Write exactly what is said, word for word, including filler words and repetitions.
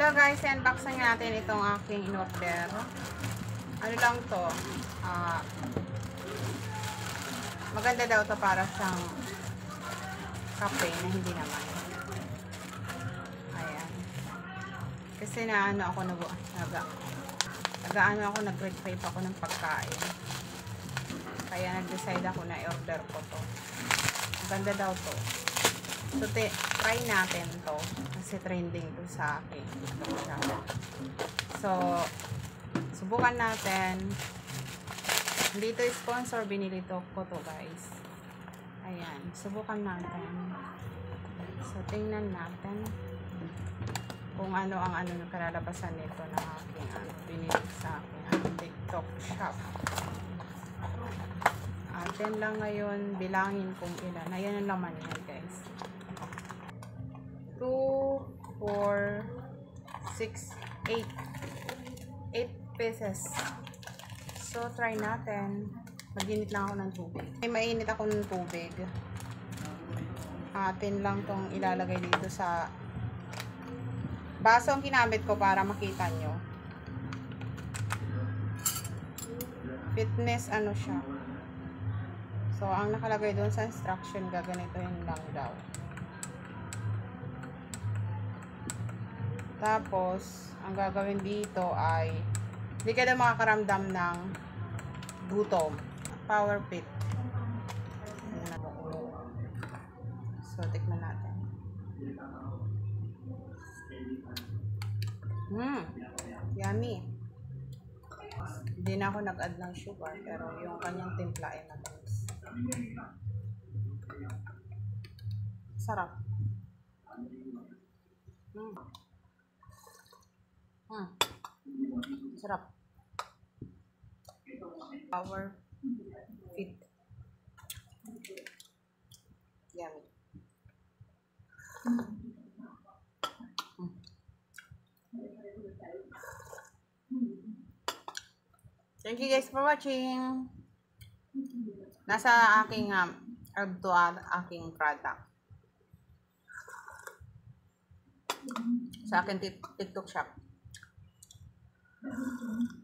guys, unboxing natin itong aking in-order. Ano lang to? Uh, maganda daw to para sa kape na hindi naman. Ayan. Kasi na ano ako nag naga nagaano ako nag-crave ako ng pagkain. Kaya nag-decide ako na i-order ko to. Maganda daw to. So, try natin to. Kasi trending to sa akin. So, subukan natin. Hindi to sponsor. Binili to ko to guys. Ayan. Subukan natin. So, tingnan natin kung ano ang ano ng kalalabasan nito na aking ano, binili sa akin. Ang TikTok shop. Atin lang ngayon bilangin kung ilan. Ayan ang laman niya guys. two, four, six, eight. eight pieces. So, try natin. Mag-init lang ako ng tubig. May mainit ako ng tubig. Atin lang tong ilalagay dito sa baso ang ginamit ko para makita nyo. Fitness ano siya. So, ang nakalagay doon sa instruction, gaganituhin lang daw. Tapos, ang gagawin dito ay hindi ka na makakaramdam ng gutom. Power fit. So, tikman natin. Hmm. Yummy. Hindi na ako nag-add ng sugar, pero yung kanyang timpla ay matamis. Sarap. Hmm. Hmm. Sarap. Power fit. Yummy. Hmm. Thank you guys for watching. Nasa aking um, herb to uh, aking product. Sa aking TikTok shop.